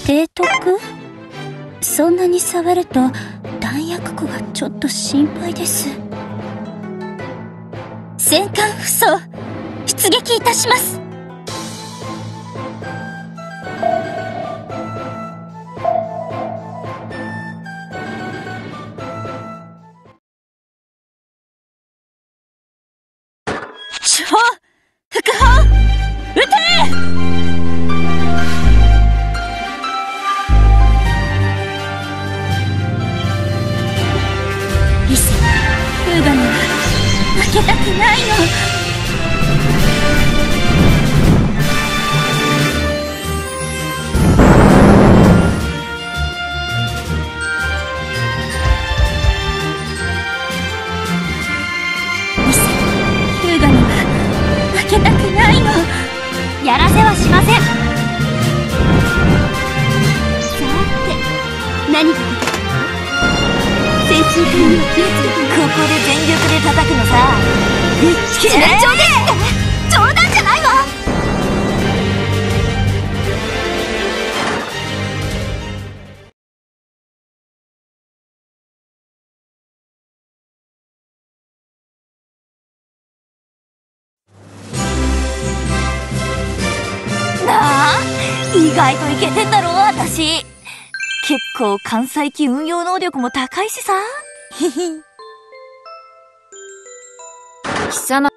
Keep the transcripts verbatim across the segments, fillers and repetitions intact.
提督？そんなに触ると弾薬庫がちょっと心配です。戦艦不装出撃いたします。主砲副砲撃て！リス、フーガには負けたくないの。リス、フーガには負けたくないの。やらせはしません。さて、何が出てくるの？潜水艦には気をつけて。ここで全力で叩くのさ。七面鳥ですって冗談じゃないわ。なあ、意外とイケてんだろ私。結構関西機運用能力も高いしさ。ひひ。貴様。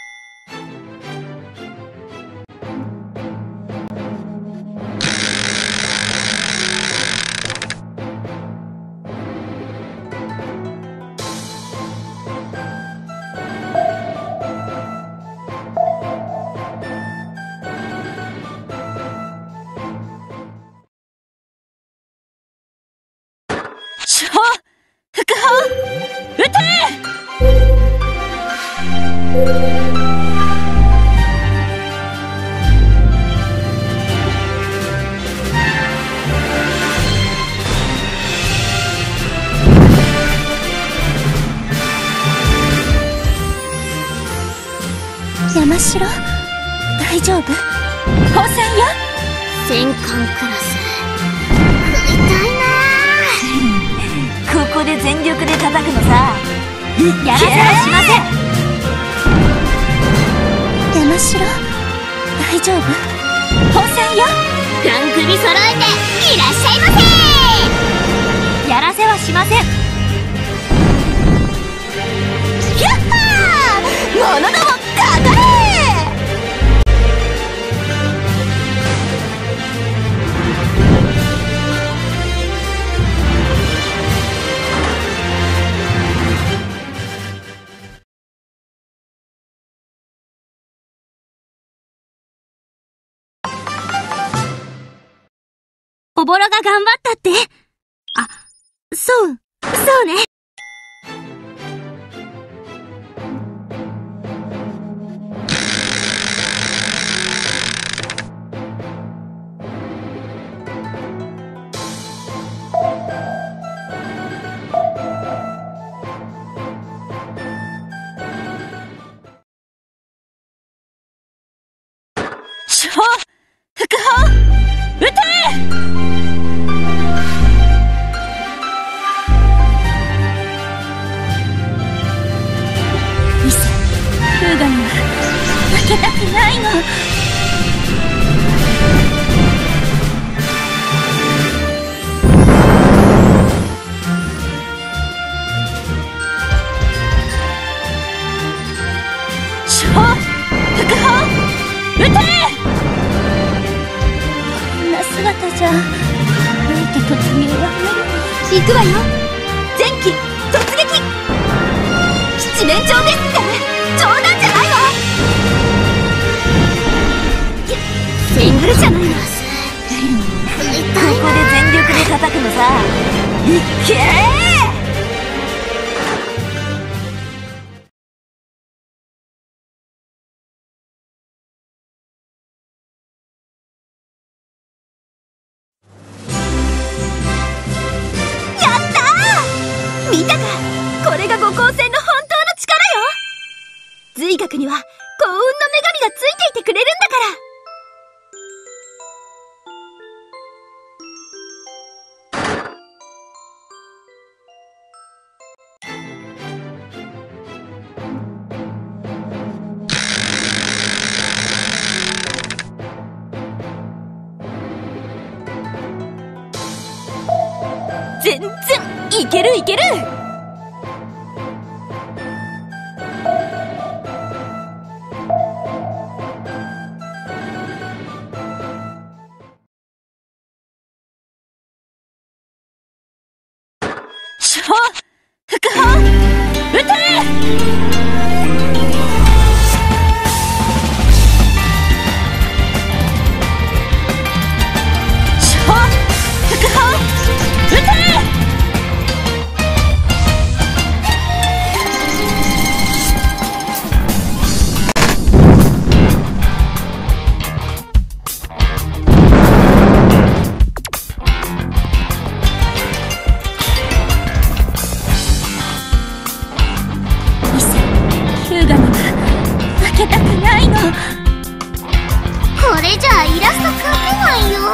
主砲副砲撃て！山城大丈夫？放線よ。 戦艦クラス食いたいな。 ここで全力で叩くのさ。やらせはしません。山城大丈夫？放線よ。 ガン首揃えていらっしゃいませ。 やらせはしません。やっはー！者どもかかれ！ おぼろが頑張ったって。あ、そう、そうね。 主砲副砲撃て！リス、フーガには負けたくないの。主砲副砲撃て！こんな姿じゃどうやって突入は無理。 行くわよ。 前期突撃！七面鳥ですって冗談じゃないわ。 シングルじゃないわ。 ここで全力で叩くのさ。いっけー！見たか、これが五光線の本当の力よ。髄学には幸運の女神がついていてくれるんだか全然いけるいける。しょ副砲撃て。 これじゃあイラスト描けないよ。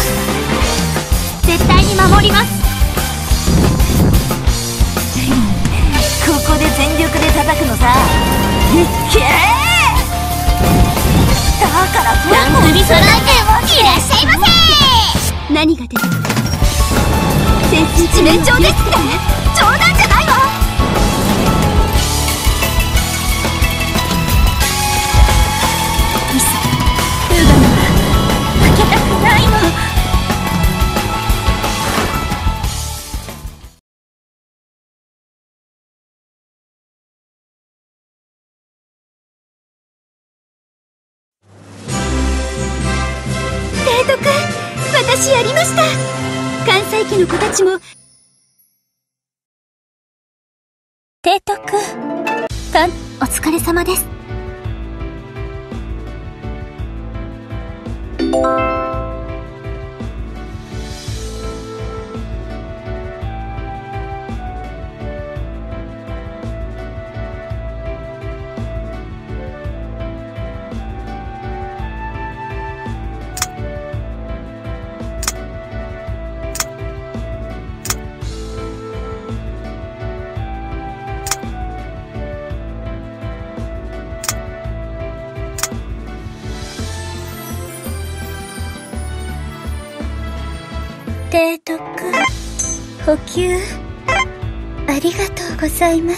絶対に守ります。 ここで全力で叩くのさ。いっけー。だから番組揃えていらっしゃいませ。 何が出る。潜水地面上ですって冗談じゃないわ。提督、私やりました。関西家の子たちも。提督、かん、お疲れ様です。提督、補給ありがとうございます。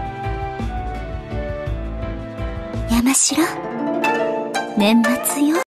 山城、年末よ。